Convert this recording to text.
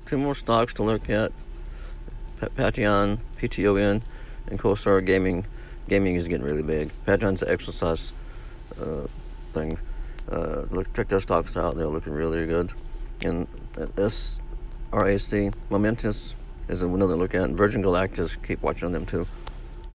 two more stocks to look at. PTON, PTON, and CRSR Gaming. Gaming is getting really big. PTON's the exercise thing. Check their stocks out. They're looking really good. And SRAC, Momentous is another look at. Virgin Galactic, keep watching them too.